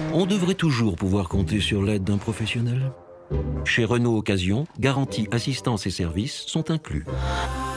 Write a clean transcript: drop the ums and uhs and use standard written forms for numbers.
On devrait toujours pouvoir compter sur l'aide d'un professionnel. Chez Renault Occasion, garantie, assistance et services sont inclus.